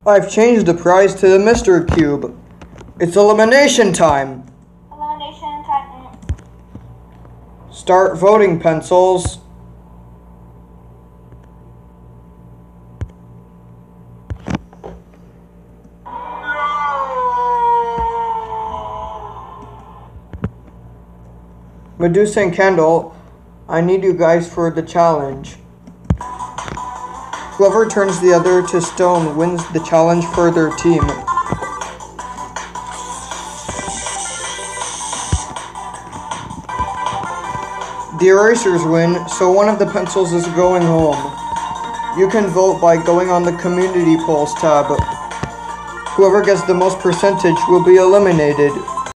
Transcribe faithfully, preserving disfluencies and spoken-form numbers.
I've changed the prize to the Mister Cube. It's elimination time. Elimination time. Start voting, pencils. Medusa and Kendall, I need you guys for the challenge. Whoever turns the other to stone wins the challenge for their team. The erasers win, so one of the pencils is going home. You can vote by going on the Community Polls tab. Whoever gets the most percentage will be eliminated.